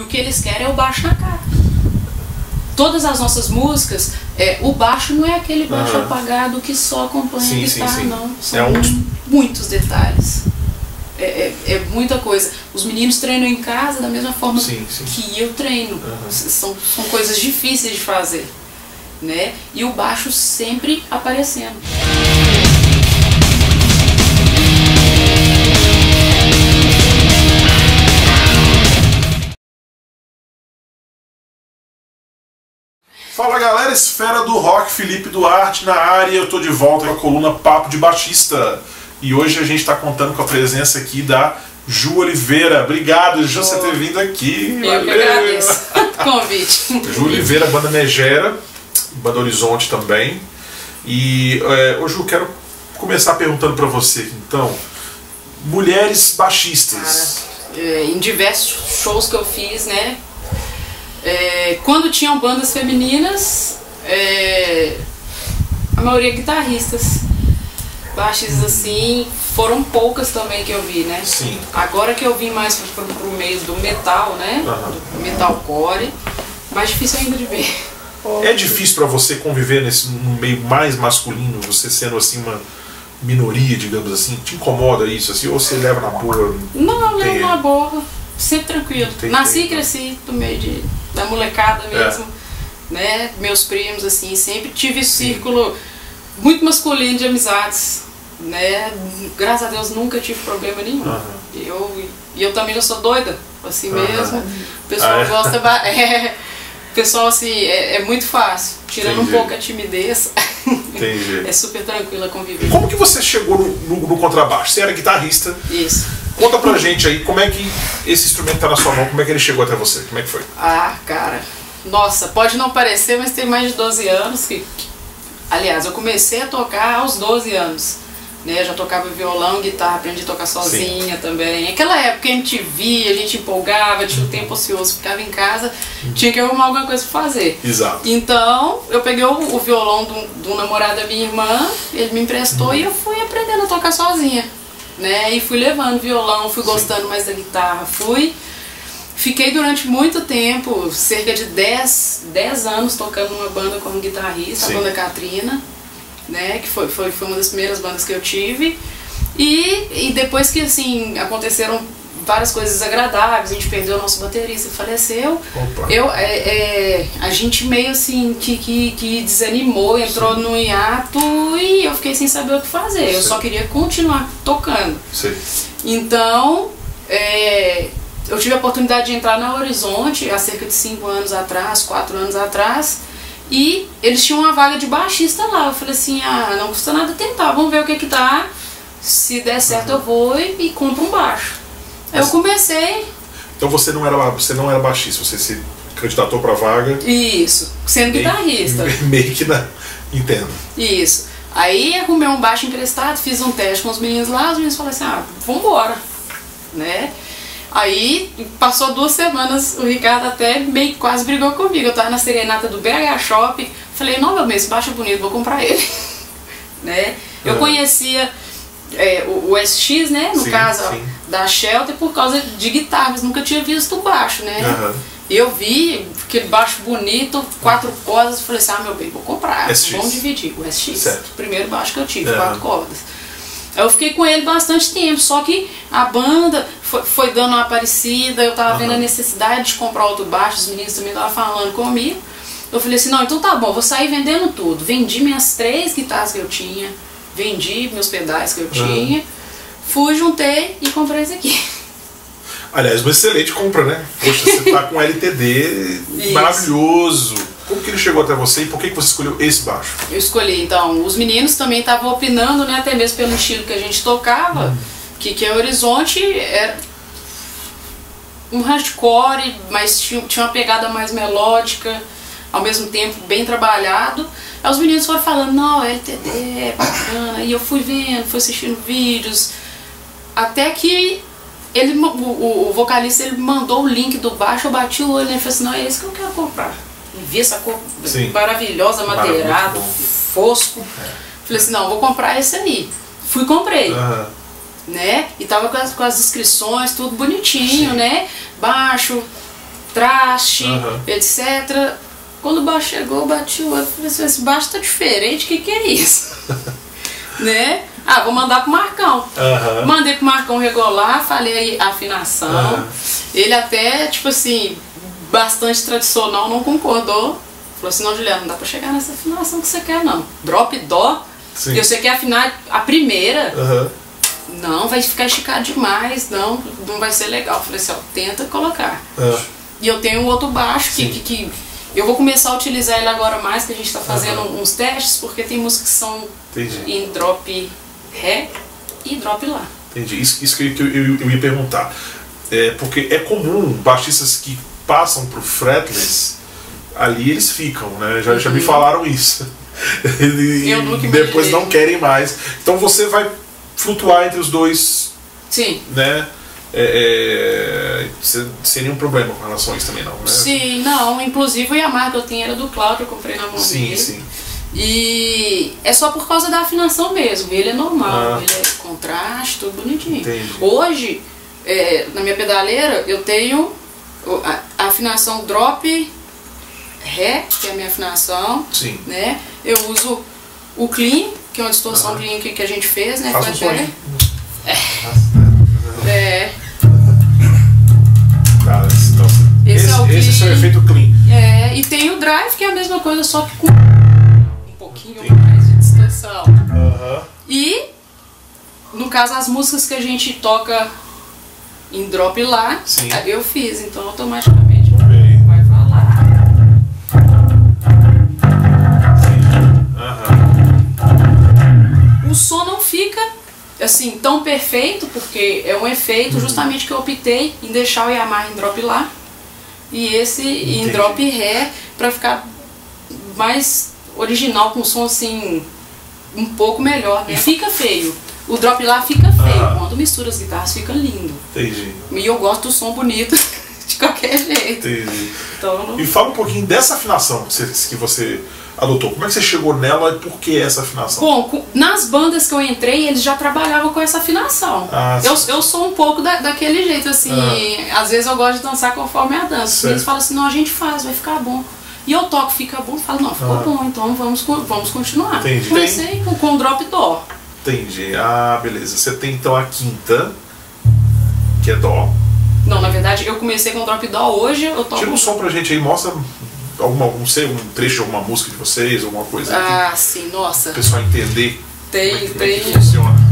o que eles querem é o baixo na cara. Todas as nossas músicas, o baixo não é aquele baixo apagado que só acompanha a guitarra, não. São muitos detalhes. É muita coisa. Os meninos treinam em casa da mesma forma que eu treino. São coisas difíceis de fazer, né? E o baixo sempre aparecendo. Fala galera, Esfera do Rock, Felipe Duarte na área. Eu tô de volta com a coluna Papo de Baixista. E hoje a gente está contando com a presença aqui da Ju Oliveira. Obrigado, Ju, você ter vindo aqui. Eu que agradeço o convite. Ju Oliveira, banda Megera, banda Horizonte também. E, Ju, quero começar perguntando para você, então, mulheres baixistas. Cara, em diversos shows que eu fiz, né? Quando tinham bandas femininas, a maioria guitarristas. Baixistas assim, foram poucas também que eu vi, né? Sim. Agora que eu vim mais pro meio do metal, né? Do metalcore, mais difícil ainda de ver. É difícil para você conviver num meio mais masculino, você sendo assim uma minoria, digamos assim? Te incomoda isso, assim, ou você leva na boa? Não, levo na boa, sempre tranquilo. Nasci e cresci no meio da molecada mesmo, né? Meus primos, assim, sempre tive esse círculo muito masculino de amizades, né? Graças a Deus nunca tive problema nenhum. E eu também já sou doida, assim mesmo. O pessoal gosta. O pessoal, assim, é muito fácil, tirando um pouco a timidez. Entendi. É super tranquila conviver. Como que você chegou no contrabaixo? Você era guitarrista. Isso. Conta pra gente aí, como é que esse instrumento tá na sua mão, como é que ele chegou até você? Como é que foi? Ah, cara, nossa, pode não parecer, mas tem mais de 12 anos aliás, eu comecei a tocar aos 12 anos, né? Eu já tocava violão, guitarra, aprendi a tocar sozinha também. Naquela época a MTV, a gente empolgava, tinha um tempo ocioso, ficava em casa, tinha que arrumar alguma coisa pra fazer. Exato. Então, eu peguei o violão do namorado da minha irmã, ele me emprestou e eu fui aprendendo a tocar sozinha, né? E fui levando violão, fui gostando mais da guitarra, Fiquei durante muito tempo, cerca de 10 anos, tocando numa banda como guitarrista, a banda Katrina, né, que foi uma das primeiras bandas que eu tive. E depois que assim, aconteceram várias coisas desagradáveis, a gente perdeu o nosso baterista, faleceu, a gente meio assim que desanimou, entrou no hiato e eu fiquei sem saber o que fazer. Eu só queria continuar tocando. Então, eu tive a oportunidade de entrar na Horizonte há cerca de 5 anos atrás, 4 anos atrás, e eles tinham uma vaga de baixista lá. Eu falei assim, não custa nada tentar, vamos ver o que dá, se der certo eu vou e compro um baixo. Aí eu comecei... Então você não era baixista, você se candidatou para a vaga... Isso, sendo guitarrista. Meio que entendo. Isso. Aí arrumei um baixo emprestado, fiz um teste com os meninos lá, os meninos falaram assim, vambora, né? Aí, passou 2 semanas, o Ricardo até meio quase brigou comigo. Eu tava na serenata do BH Shopping, falei, não, meu bem, esse baixo é bonito, vou comprar ele. Né? Eu conhecia o SX, né, no caso da Shelter, por causa de guitarras, nunca tinha visto o baixo, né? Eu vi aquele baixo bonito, 4 cordas, falei assim, meu bem, vou comprar, vamos dividir o SX, o primeiro baixo que eu tive, 4 cordas. Eu fiquei com ele bastante tempo, só que a banda foi dando uma aparecida, eu tava vendo a necessidade de comprar outro baixo, os meninos também estavam falando comigo. Eu falei assim, não, então tá bom, vou sair vendendo tudo. Vendi minhas 3 guitarras que eu tinha, vendi meus pedais que eu tinha, fui, juntei e comprei esse aqui. Aliás, uma excelente compra, né? Poxa, você tá com um LTD maravilhoso. Como que ele chegou até você e por que você escolheu esse baixo? Eu escolhi, então, os meninos também estavam opinando, né, até mesmo pelo estilo que a gente tocava, que a Horizonte era um hardcore, mas tinha uma pegada mais melódica, ao mesmo tempo bem trabalhado. Aí os meninos foram falando, não, LTD é bacana, e eu fui vendo, fui assistindo vídeos, até que o vocalista ele mandou o link do baixo, eu bati o olho e ele falou assim, não, é esse que eu quero comprar. E vi essa cor maravilhosa, madeirado, fosco. Falei assim, não, vou comprar esse aí. Fui e comprei. Né? E tava com as inscrições, tudo bonitinho, né? Baixo, traste, etc. Quando o baixo chegou, eu bati o olho e falei assim, esse baixo tá diferente, o que é isso? Né? Ah, vou mandar pro Marcão. Mandei pro Marcão regular, falei a afinação. Ele até, tipo assim, bastante tradicional, não concordou. Falou assim, não, Juliana, não dá pra chegar nessa afinação que você quer, não. Drop dó. Sim. E você quer afinar a primeira. Não, vai ficar esticado demais, não vai ser legal. Eu falei assim, ó, tenta colocar. E eu tenho um outro baixo que eu vou começar a utilizar ele agora mais, que a gente tá fazendo uns testes, porque tem músicas que são em drop ré e drop lá. Entendi. Isso que eu ia perguntar. Porque é comum baixistas que passam pro fretless, ali eles ficam, né? Já me falaram isso. E depois não querem mais. Então você vai flutuar entre os dois. Sim. Né? Sem nenhum problema com relação a isso também, não, né? Sim, não. Inclusive o Yamaha que eu tinha era do Cláudio, eu comprei na mão dele. Sim. E é só por causa da afinação mesmo. Ele é normal, ele é contraste, tudo bonitinho. Entendi. Hoje, na minha pedaleira, eu tenho a afinação drop ré, que é a minha afinação. Sim. Né? Eu uso o clean, que é uma distorção clean que a gente fez, né? Faz um som aí. Tá, então, esse é o clean. Esse é o seu efeito clean. E tem o drive, que é a mesma coisa, só que com um pouquinho mais de distorção. E, no caso, as músicas que a gente toca em drop lá, eu fiz, então automaticamente vai falar. O som não fica assim tão perfeito, porque é um efeito justamente que eu optei em deixar o Yamaha em drop lá e esse em drop ré, pra ficar mais original, com som assim um pouco melhor, né? Fica feio. O drop lá fica feio, quando mistura as guitarras fica lindo. Entendi. E eu gosto do som bonito de qualquer jeito. Entendi. Então, E fala um pouquinho dessa afinação que você adotou. Como é que você chegou nela e por que essa afinação? Bom, nas bandas que eu entrei, eles já trabalhavam com essa afinação. Eu sou um pouco daquele jeito, assim, às vezes eu gosto de dançar conforme a dança. Eles falam assim, não, a gente faz, vai ficar bom. E eu toco, fica bom, falo, não, ficou bom, então vamos continuar. Entendi. Comecei com drop dó. Entendi. Beleza. Você tem então a quinta, que é dó. Não, na verdade eu comecei com drop dó, hoje eu toco... Tira um som pra gente aí, mostra um trecho de alguma música de vocês, alguma coisa aí. Sim, nossa. O pessoal entender Tem. como é que funciona.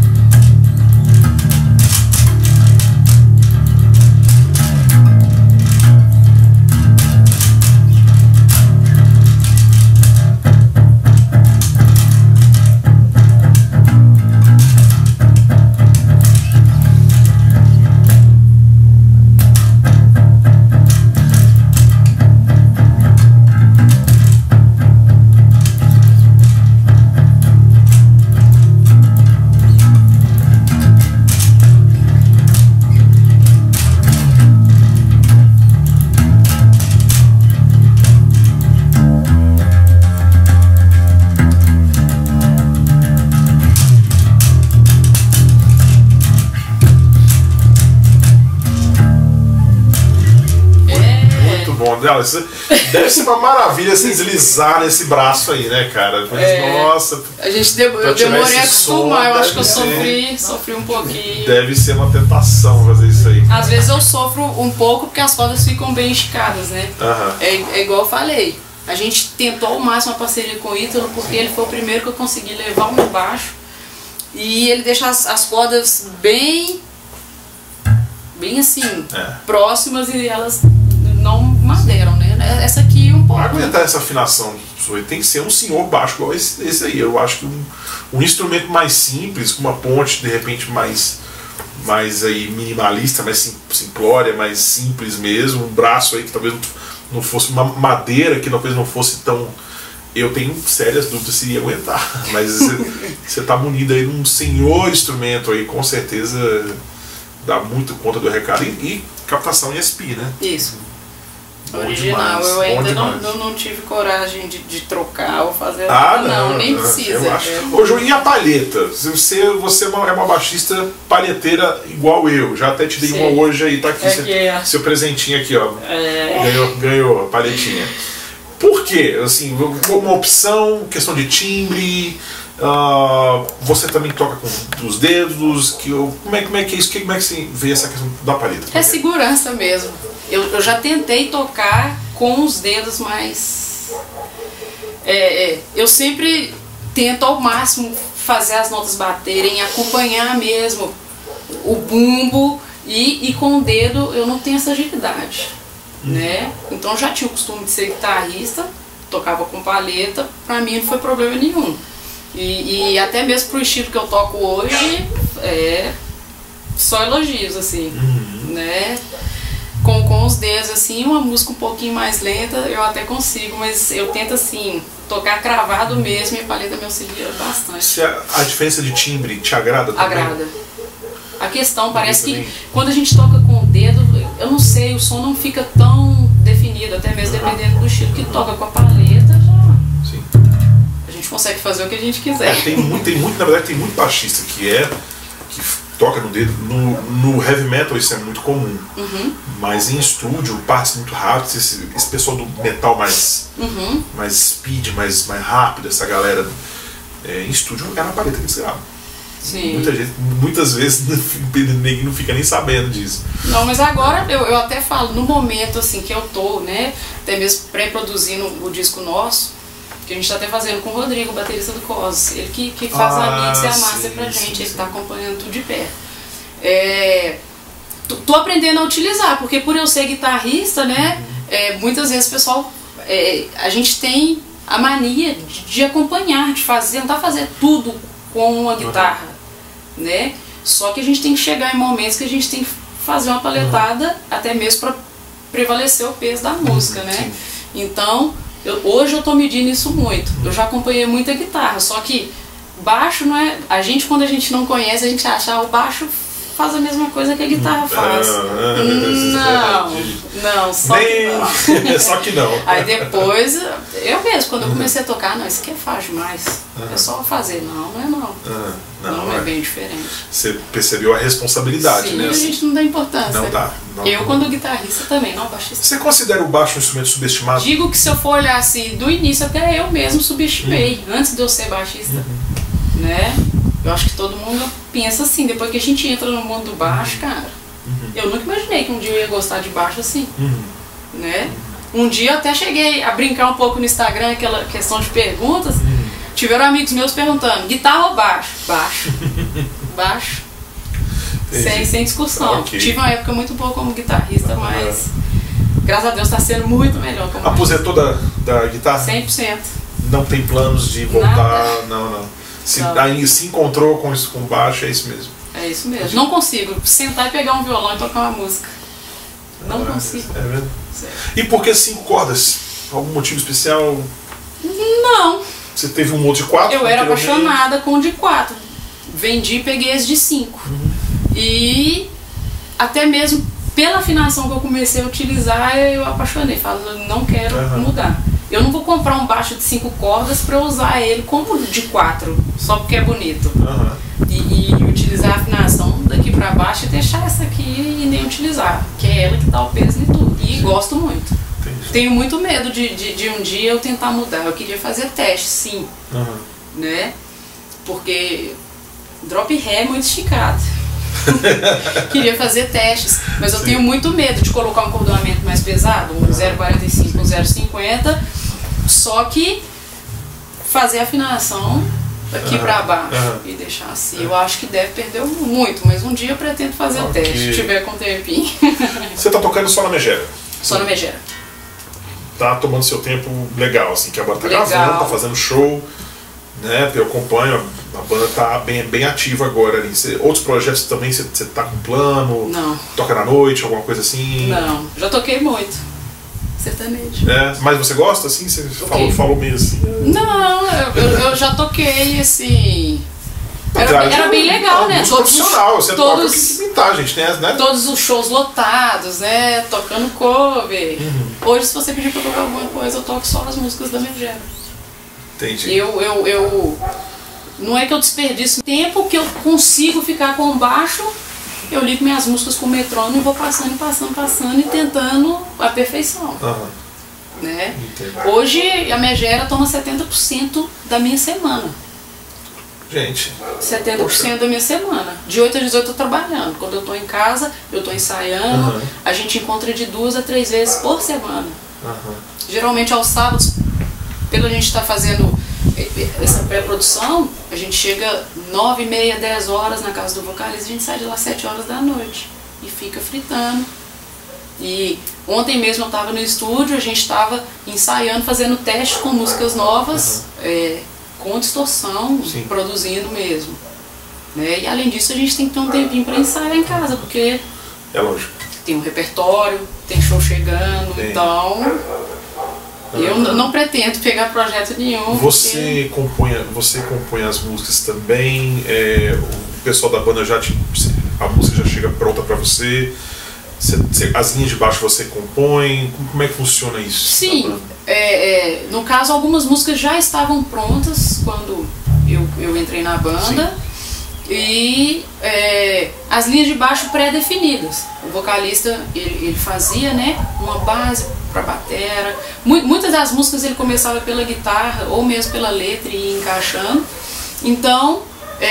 Deve ser uma maravilha se deslizar nesse braço aí, né, cara? Nossa. Eu demorei a acostumar, eu acho que eu sofri um pouquinho. Deve ser uma tentação fazer isso aí. Às vezes eu sofro um pouco porque as cordas ficam bem esticadas, né? É igual eu falei. A gente tentou ao máximo a parceria com o Ítalo, porque ele foi o primeiro que eu consegui levar o meu baixo. E ele deixa as cordas bem assim, próximas, e elas não madeiram, né? Essa aqui um pouco. Para aguentar essa afinação, tem que ser um senhor baixo igual esse aí. Eu acho que um instrumento mais simples, com uma ponte de repente mais aí minimalista, mais simplória, mais simples mesmo, um braço aí que talvez não fosse uma madeira, que talvez não fosse tão... Eu tenho sérias dúvidas se ia aguentar, mas você tá munido aí num senhor instrumento aí, com certeza dá muito conta do recado. E captação ESP, né? Isso. Original, demais, eu ainda demais. não tive coragem de trocar ou fazer. Não, nem precisa. Eu acho. Ô, Ju, e a palheta? Você é uma baixista palheteira igual eu. Já até te dei Sim. uma hoje aí, tá aqui. Seu presentinho aqui, ó. Ganhou a palhetinha. Por quê? Assim, uma opção, questão de timbre. Você também toca com os dedos. Como é que é isso? Como é que você vê essa questão da palheta? É segurança mesmo. Eu já tentei tocar com os dedos, mas eu sempre tento ao máximo fazer as notas baterem, acompanhar mesmo o bumbo, e com o dedo eu não tenho essa agilidade, né? Então já tinha o costume de ser guitarrista, tocava com palheta, pra mim não foi problema nenhum. E até mesmo pro estilo que eu toco hoje, só elogios, assim, né? Com os dedos, assim, uma música um pouquinho mais lenta eu até consigo, mas eu tento, assim, tocar cravado mesmo, e a palheta me auxilia bastante. A diferença de timbre te agrada também? Agrada. A questão parece que quando a gente toca com o dedo, eu não sei, o som não fica tão definido, até mesmo dependendo do estilo que toca com a palheta, já... Sim. A gente consegue fazer o que a gente quiser. Tem muito, na verdade, tem muito baixista que toca no dedo. No heavy metal isso é muito comum. Mas em estúdio, partes muito rápidas, esse pessoal do metal mais speed, mais rápido, essa galera em estúdio é na palheta que eles gravam. Sim. Muitas vezes ninguém não fica nem sabendo disso. Não, mas agora eu até falo, no momento assim que eu tô, né, até mesmo pré-produzindo o disco nosso, que a gente tá até fazendo com o Rodrigo, o baterista do COS, ele que faz a mix e a master pra gente, ele tá acompanhando tudo de perto. Tô aprendendo a utilizar, porque por eu ser guitarrista, né, muitas vezes o pessoal, a gente tem a mania de acompanhar, de fazer, tentar fazer tudo com uma guitarra, né? Só que a gente tem que chegar em momentos que a gente tem que fazer uma paletada, até mesmo para prevalecer o peso da música, né? Então, hoje eu tô medindo isso muito. Eu já acompanhei muita guitarra, só que baixo não é... Quando a gente não conhece, a gente acha o baixo faz a mesma coisa que a guitarra faz. Não, só que não. Só que não. Aí depois, eu mesmo, quando eu comecei a tocar, não, isso aqui é fácil demais. É só fazer. Não é não. Não é bem diferente. Você percebeu a responsabilidade, sim, né? A gente não dá importância. Não dá. Eu, quando guitarrista, também, não baixista. Você considera o baixo um instrumento subestimado? Digo que se eu for olhar assim, do início até eu mesmo subestimei, antes de eu ser baixista. Né? Eu acho que todo mundo pensa assim, depois que a gente entra no mundo do baixo, cara. Eu nunca imaginei que um dia eu ia gostar de baixo assim. Né? Um dia eu até cheguei a brincar um pouco no Instagram, aquela questão de perguntas. Tiveram amigos meus perguntando, guitarra ou baixo? Baixo. Baixo. Sem discussão. Okay. Tive uma época muito boa como guitarrista, mas graças a Deus está sendo muito melhor como aposentou da guitarra? 100%. Não tem planos de voltar? Nada. Não. Aí se encontrou com baixo, é isso mesmo? É isso mesmo. Não consigo sentar e pegar um violão e tocar uma música. Não consigo. É mesmo? Sério. E por que 5 cordas? Algum motivo especial? Não. Você teve um outro de 4? Eu era apaixonada com o de 4. Vendi e peguei esse de 5. E até mesmo pela afinação que eu comecei a utilizar, eu apaixonei. Falo, não quero mudar. Eu não vou comprar um baixo de 5 cordas para usar ele como de 4, só porque é bonito. E utilizar a afinação daqui para baixo e deixar essa aqui e nem utilizar, que é ela que dá o peso em tudo. E gosto muito. Entendi. Tenho muito medo de um dia eu tentar mudar. Eu queria fazer teste, sim. Né? Porque drop ré é muito esticado. Queria fazer testes, mas eu tenho muito medo de colocar um cordoamento mais pesado, um 0,45, um 0,50, só que fazer a afinação daqui pra baixo e deixar assim. Eu acho que deve perder muito, mas um dia eu pretendo fazer o teste, se tiver com tempinho. Você tá tocando só na megera? Só na megera. Tá tomando seu tempo legal, assim, que a banda tá gravando, tá fazendo show, né? Eu acompanho, a banda tá bem ativa agora ali. Outros projetos também você tá com plano? Não. Toca na noite, alguma coisa assim? Não, já toquei muito. Sertanejo. Mas você gosta assim? Você falou meio assim? Não, eu já toquei assim. Era bem legal, né? Profissional, você toca o que pintar, gente, né? Todos os shows lotados, né? Tocando cover. Hoje, se você pedir pra tocar alguma coisa, eu toco só as músicas da Megera. Entendi. Não é que eu desperdiço tempo que eu consigo ficar com o baixo, eu ligo minhas músicas com o metrônomo e vou passando e tentando a perfeição. Né? Hoje a Megera toma 70% da minha semana. Gente. 70% da minha semana. De 8 a 18 eu tô trabalhando. Quando eu tô em casa, eu tô ensaiando. A gente encontra de 2 a 3 vezes por semana. Geralmente aos sábados, pelo a gente estar fazendo essa pré-produção, a gente chega 9h30, 10 horas na casa do vocalista, a gente sai de lá 7 horas da noite e fica fritando. E ontem mesmo eu estava no estúdio, a gente estava ensaiando, fazendo teste com músicas novas, com distorção, produzindo mesmo. Né? E além disso a gente tem que ter um tempinho para ensaiar em casa, porque é lógico. Tem um repertório, tem show chegando, então eu não pretendo pegar projeto nenhum. Você compõe as músicas também, o pessoal da banda a música já chega pronta para você? As linhas de baixo você compõe? Como é que funciona isso? Sim, no caso algumas músicas já estavam prontas quando eu entrei na banda. E as linhas de baixo pré-definidas. O vocalista ele fazia, né, uma base para batera. Muitas das músicas ele começava pela guitarra ou mesmo pela letra e ia encaixando. Então,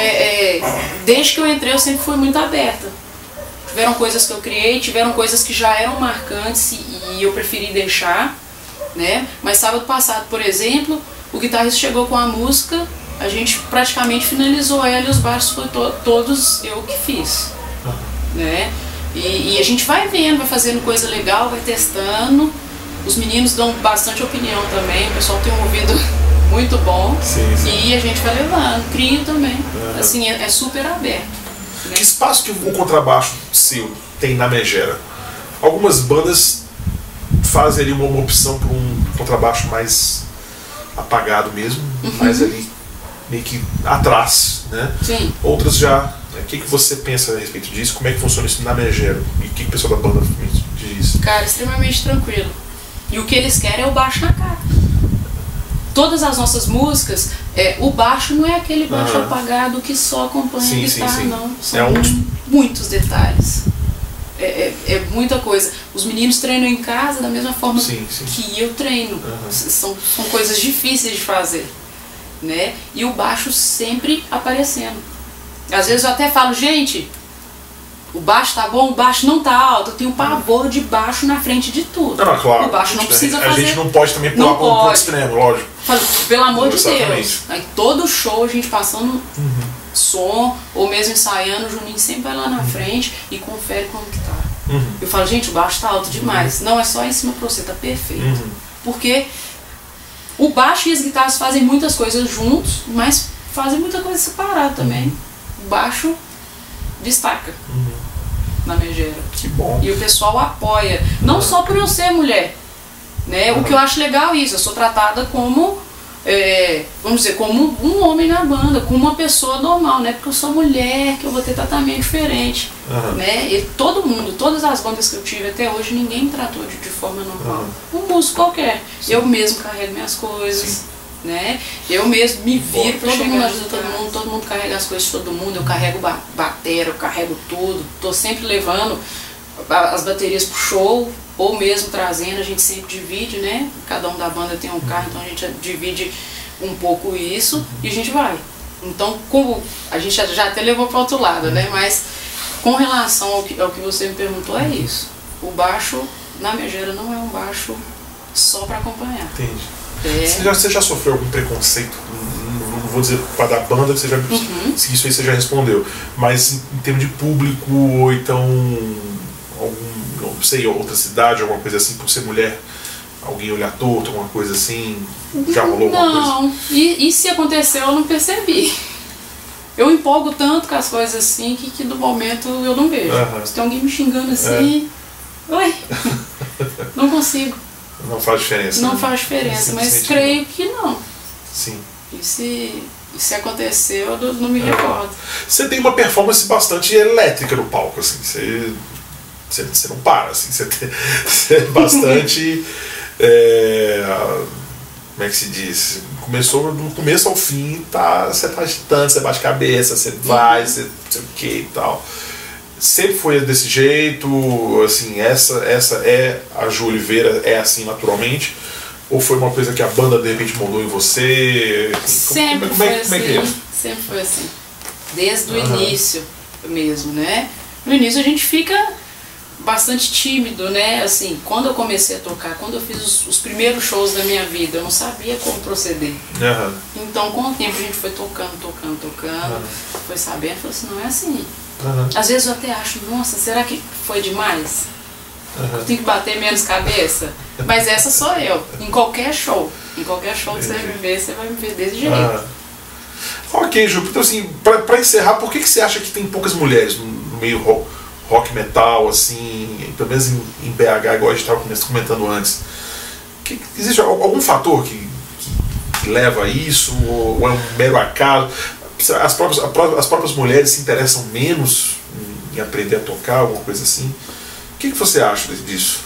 desde que eu entrei eu sempre fui muito aberta. Tiveram coisas que eu criei, tiveram coisas que já eram marcantes e eu preferi deixar, né? Mas sábado passado, por exemplo, o guitarrista chegou com a música, a gente praticamente finalizou ela e os baixos foi todos eu que fiz, né? E a gente vai vendo, vai fazendo coisa legal, vai testando. Os meninos dão bastante opinião também, o pessoal tem um ouvido muito bom. E a gente vai levando, crio também. Assim, é super aberto. Né? Que espaço que o contrabaixo seu tem na Megera? Algumas bandas fazem ali uma opção por um contrabaixo mais apagado mesmo, mais ali meio que atrás, né? Sim. Outras já. O que você pensa a respeito disso? Como é que funciona isso na Megera? E o que o pessoal da banda diz? Cara, extremamente tranquilo. E o que eles querem é o baixo na cara. Todas as nossas músicas, o baixo não é aquele baixo apagado que só acompanha a guitarra, não. São muitos detalhes. É muita coisa. Os meninos treinam em casa da mesma forma que eu treino. São coisas difíceis de fazer. Né? E o baixo sempre aparecendo. Às vezes eu até falo, gente, o baixo tá bom, o baixo não tá alto. Eu tenho pavor de baixo na frente de tudo. Não, claro, o baixo não precisa fazer. A gente não pode também pular para um extremo, lógico. Falo, pelo amor de Deus. Aí todo show a gente passando som, ou mesmo ensaiando, o Juninho sempre vai lá na frente e confere como que tá. Eu falo, gente, o baixo tá alto demais. Não, é só em cima pra você, tá perfeito. Porque o baixo e as guitarras fazem muitas coisas juntos, mas fazem muita coisa separada também. O baixo destaca na Megera. Que bom. E o pessoal apoia. Não só por eu ser mulher. Né? O que eu acho legal é isso. Eu sou tratada como, vamos dizer, como um homem na banda, como uma pessoa normal. Não é porque eu sou mulher que eu vou ter tratamento diferente. Né? E todo mundo, todas as bandas que eu tive até hoje, ninguém me tratou de forma normal. Um músico qualquer. Eu mesmo carrego minhas coisas. Né? Eu mesmo me viro para todo mundo ajuda todo mundo carrega as coisas de todo mundo. Eu carrego batera, eu carrego tudo. Tô sempre levando as baterias pro show, ou mesmo trazendo, a gente sempre divide, né? Cada um da banda tem um carro, então a gente divide um pouco isso e a gente vai. Então, como a gente já até levou para outro lado, né? Mas com relação ao que você me perguntou, é isso. O baixo na Megera não é um baixo só para acompanhar. Entendi. Você já sofreu algum preconceito? Não vou dizer para da banda, que você já, se isso aí você já respondeu, mas em termos de público, ou então não sei, outra cidade, alguma coisa assim, por ser mulher, alguém olhar torto, alguma coisa assim, já rolou alguma coisa? Não, e se aconteceu eu não percebi. Eu empolgo tanto com as coisas assim que do momento eu não vejo. Se tem alguém me xingando assim, oi, não consigo. Não faz diferença. Não faz diferença, mas creio que não. Sim. E se Se aconteceu, eu não me recordo. Você tem uma performance bastante elétrica no palco, assim. Você não para, assim. Você é bastante... como é que se diz? Começou do começo ao fim, você tá agitando, você bate cabeça, você vai, você não sei o que e tal. Sempre foi desse jeito, assim, essa é a Ju Oliveira, é assim naturalmente? Ou foi uma coisa que a banda de repente moldou em você? Sempre foi assim, sempre foi assim. Desde o início mesmo, né? No início a gente fica bastante tímido, né? Assim, quando eu comecei a tocar, quando eu fiz os primeiros shows da minha vida, eu não sabia como proceder. Então, com o tempo a gente foi tocando, foi sabendo, falou assim, não é assim. Às vezes eu até acho, nossa, será que foi demais? Eu tenho que bater menos cabeça? Mas essa sou eu, em qualquer show. Em qualquer show que você vai me ver desse jeito. Ok, Ju, então assim, pra encerrar, por que você acha que tem poucas mulheres no meio rock metal, assim, pelo menos em BH, igual a gente estava comentando antes? Existe algum fator que leva a isso, ou é um mero acaso? As próprias mulheres se interessam menos em aprender a tocar, alguma coisa assim? O que você acha disso?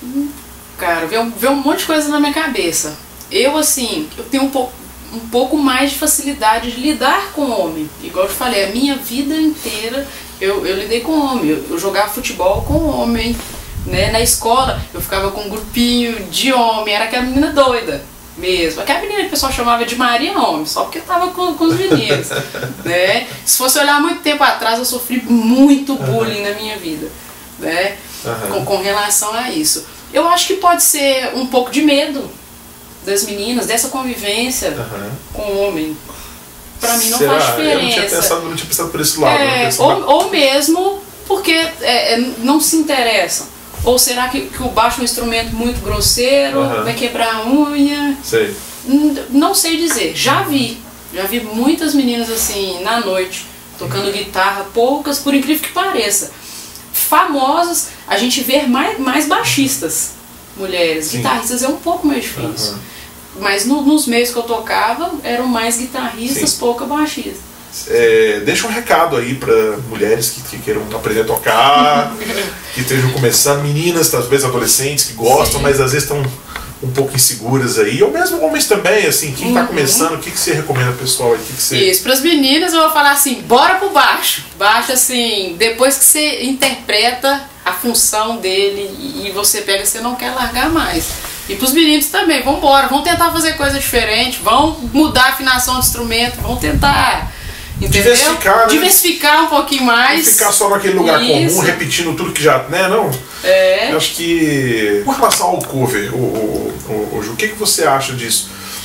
Cara, veio um monte de coisa na minha cabeça. Eu, assim, eu tenho um pouco mais de facilidade de lidar com homem. Igual eu te falei, a minha vida inteira eu lidei com homem. Eu jogava futebol com homem, né? Na escola eu ficava com um grupinho de homem, era aquela menina doida mesmo. Aquela menina que o pessoal chamava de Maria Homem, só porque eu tava com os meninos, né? Se fosse olhar muito tempo atrás, eu sofri muito bullying na minha vida, né? Com relação a isso. Eu acho que pode ser um pouco de medo das meninas, dessa convivência com o homem. Pra mim não faz diferença. Eu não tinha pensado por esse lado. Ou mesmo porque não se interessam. Ou será que o baixo é um instrumento muito grosseiro, vai quebrar a unha? Sei. Não sei dizer. Já vi muitas meninas assim, na noite, tocando guitarra, poucas, por incrível que pareça. Famosas, a gente vê mais baixistas, mulheres. Sim. Guitarristas é um pouco mais difícil. Mas nos meios que eu tocava, eram mais guitarristas, pouca baixistas. Deixa um recado aí para mulheres que queiram aprender a tocar, que estejam começando, meninas, talvez adolescentes que gostam, mas às vezes estão um pouco inseguras aí, ou mesmo homens também, assim, quem está começando, o que você recomenda pessoal aí? Isso, para as meninas eu vou falar assim, bora pro baixo. Baixo, assim, depois que você interpreta a função dele e você pega, você não quer largar mais. E pros meninos também, vamos embora, vamos tentar fazer coisa diferente, vamos mudar a afinação do instrumento, vamos tentar, entendeu? Diversificar um pouquinho mais. Não ficar só naquele lugar comum, repetindo tudo que já, né, não? Eu acho que, com relação ao cover, Ju, o que você acha disso?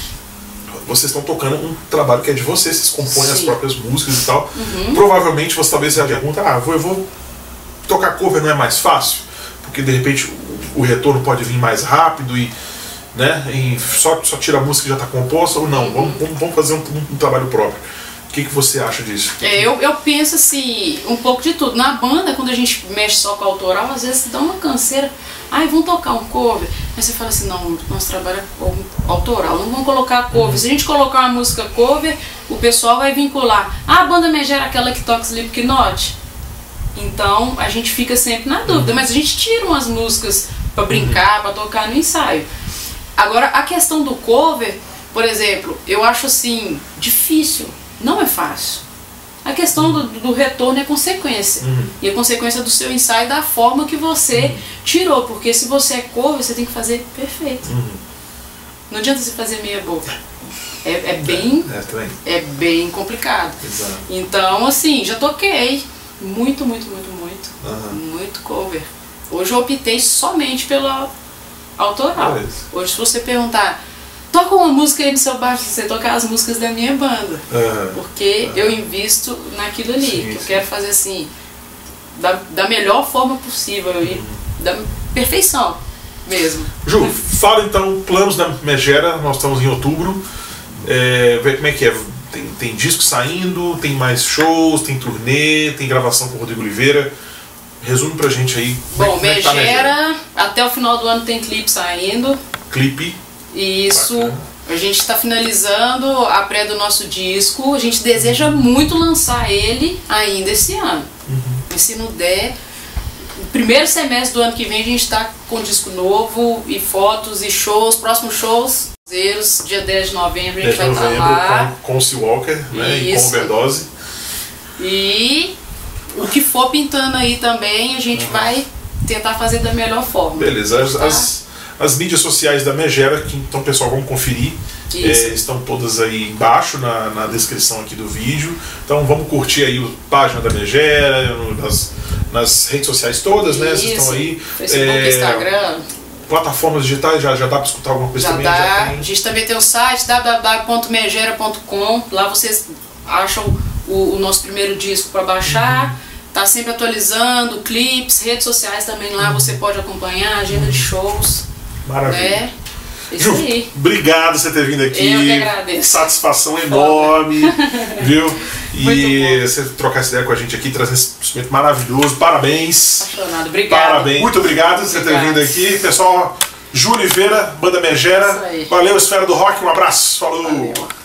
Vocês estão tocando um trabalho que é de vocês compõem as próprias músicas e tal. Provavelmente você talvez se pergunta, eu vou tocar cover, não é mais fácil? Porque de repente o retorno pode vir mais rápido e, né, só tira a música que já está composta, ou não, vamos fazer um trabalho próprio. O que você acha disso? Eu penso assim, um pouco de tudo. Na banda, quando a gente mexe só com a autoral, às vezes dá uma canseira. Vamos tocar um cover. Mas você fala assim, não, nosso trabalho é autoral, não vamos colocar cover. Se a gente colocar uma música cover, o pessoal vai vincular. A banda megera é aquela que toca Slipknot. Então a gente fica sempre na dúvida, mas a gente tira umas músicas para brincar, para tocar no ensaio. Agora, a questão do cover, por exemplo, eu acho assim, difícil, não é fácil. A questão do retorno é consequência. E a consequência do seu ensaio da forma que você tirou, porque se você é cover, você tem que fazer perfeito. Não adianta você fazer meia boca. É bem complicado. Exato. Então, assim, já toquei muito cover. Hoje eu optei somente pela autoral. Hoje, se você perguntar, toca uma música aí no seu baixo, você toca as músicas da minha banda. Porque eu invisto naquilo ali, que eu quero fazer assim, da melhor forma possível e da perfeição mesmo. Ju, fala então planos da Megera, nós estamos em outubro, ver como é que é. Tem disco saindo, tem mais shows, tem turnê, tem gravação com o Rodrigo Oliveira. Resume pra gente aí. Bom, Megera, até o final do ano tem clipe saindo. Clipe? Isso. Bacana. A gente está finalizando a pré do nosso disco. A gente deseja muito lançar ele ainda esse ano. E se não der, no primeiro semestre do ano que vem a gente está com disco novo e fotos e shows, próximos shows. Dia 10 de novembro a gente vai estar lá. Com o Seawalker, né? E com Overdose. E o que for pintando aí também, a gente vai tentar fazer da melhor forma. Beleza. As mídias sociais da Megera, que então pessoal, vamos conferir. Estão todas aí embaixo na descrição aqui do vídeo. Então vamos curtir aí a página da Megera, nas redes sociais todas, né? Vocês estão aí. Facebook, Instagram. Plataformas digitais, já dá para escutar alguma coisa também? Já dá. A gente também tem o site www.megera.com. Lá vocês acham o nosso primeiro disco para baixar. Tá sempre atualizando, clipes, redes sociais também lá você pode acompanhar, agenda de shows. Maravilha. Isso aí. Obrigado por você ter vindo aqui. Eu que agradeço. Satisfação enorme, viu? E você trocar essa ideia com a gente aqui, trazer esse instrumento maravilhoso. Parabéns. Apaixonado, obrigado. Parabéns. Muito obrigado por você ter vindo aqui. Pessoal, Ju Oliveira, Banda Megera. Valeu, Esfera do Rock. Um abraço. Falou. Valeu.